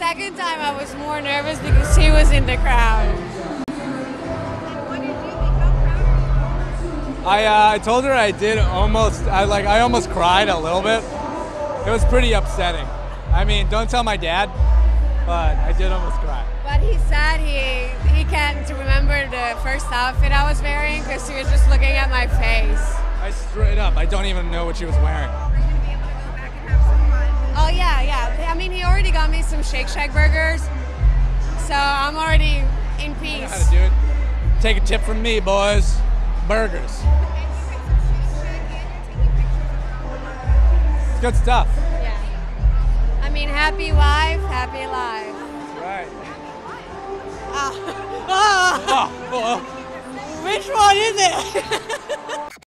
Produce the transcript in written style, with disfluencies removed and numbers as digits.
second time I was more nervous because he was in the crowd. I told her I did almost, I almost cried a little bit. It was pretty upsetting. I mean, don't tell my dad, but I did almost cry. But he said he can't remember the first outfit I was wearing because he was just looking at my face. I straight up, I don't even know what she was wearing. Oh yeah. I mean, he already got me some Shake Shack burgers, so I'm already in peace. I know how to do it. Take a tip from me, boys. Burgers. It's good stuff. Yeah. I mean, happy wife, happy life. Right. Which one is it?